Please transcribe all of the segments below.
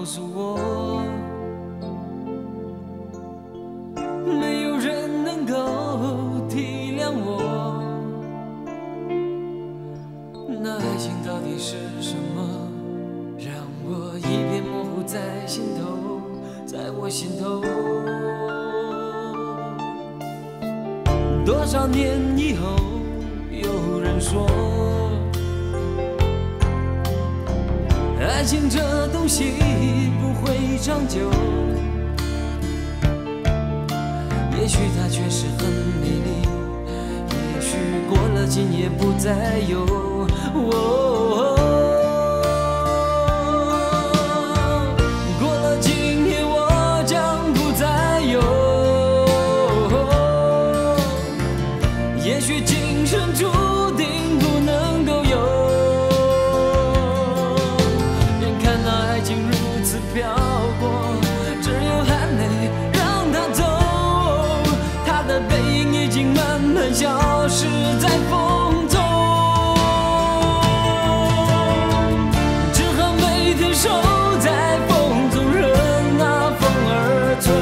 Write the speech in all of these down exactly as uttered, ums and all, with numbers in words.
诉我，没有人能够体谅我。那爱情到底是什么，让我一片模糊在心头，在我心头。多少年以后，有人说，爱情这东西不会长久，也许它确实很美丽，也许过了今夜不再有。哦，过了今夜我将不再有，也许今生注定不能够有。眼看那爱情如此飘过，只有含泪让它走，它的背影已经慢慢消失在风中，只好每天守在风中，任那风儿吹，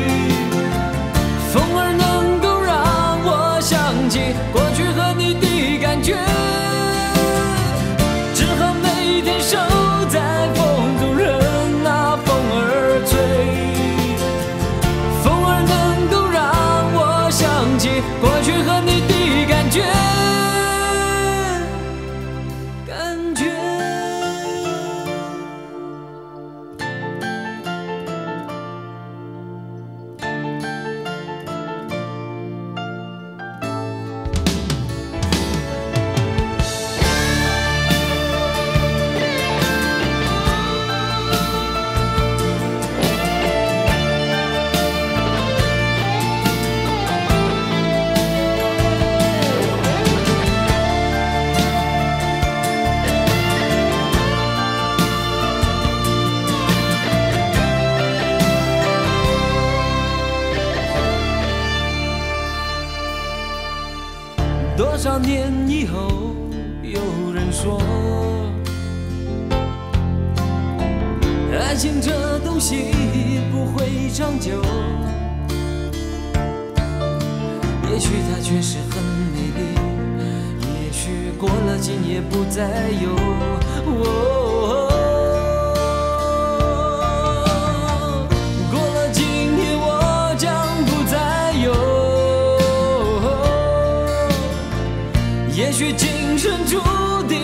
风儿能够让我想起过去和你的感觉，只好每天守在风中，任那风儿吹，风儿能够让我想起过去和你的感觉，感觉。多少年以后，有人说，爱情这东西不会长久，也许它确实很美丽，也许过了今夜不再有。哦，过了今夜我将不再有，也许今生注定